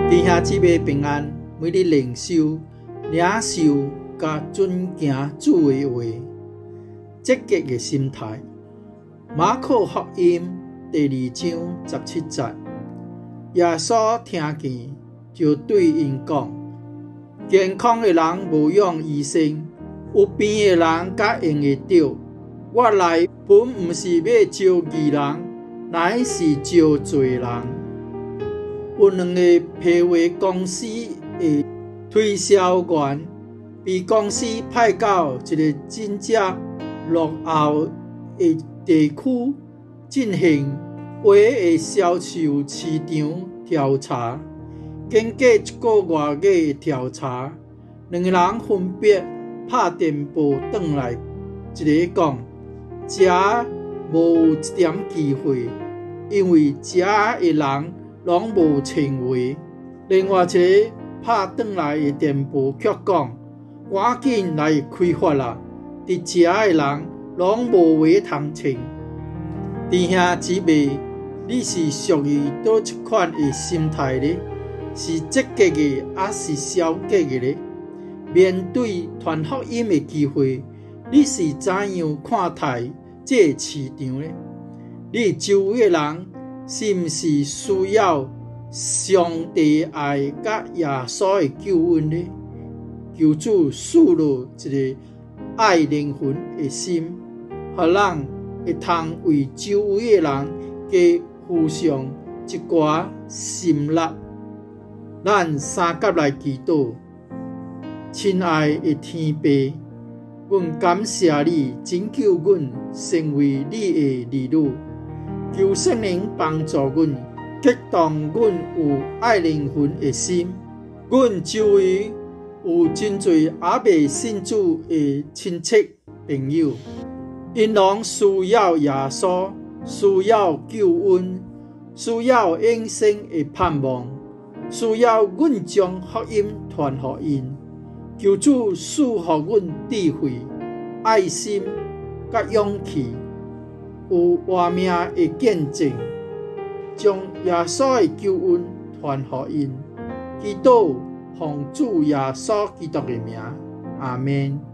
弟兄姊妹平安，每日灵修、领受甲遵行主的话，积极的心态。马可福音第2章17节，耶稣听见，就对因讲：健康的人无用医生，有病的人才用得着。我来本不是要招义人，乃是招罪人。有两个批发公司的推销员，被公司派到一个真正落后的地区进行花的销售市场调查。经过1个月的调查，两个人分别拍电报转来，一个讲遮无一点机会，因为遮的人拢无称话。另外一个拍转来的电报却讲赶紧来开发啦，伫遮的人拢无话通称。弟兄姊妹，你是属于倒一款的心态呢？是积极的还是消极的呢？面对传福音的机会，你是怎样看待这个市场呢？你周围的人是不是需要上帝爱甲耶稣的救恩呢？求主赐落一个爱灵魂的心，予咱会通为周围的人加付上一寡心力。咱三甲来祈祷。亲爱的天父，阮感谢你拯救阮，成为你的儿女。求圣灵帮助阮，激动阮有爱灵魂的心。阮周围有真侪还未信主的亲戚朋友，因拢需要耶稣，需要救恩，需要永生的盼望，需要阮将福音传予因。求主赐予阮智慧、爱心甲勇气，有活命的见证，将耶稣的救恩传予因。祈祷奉主耶稣基督的名，阿们。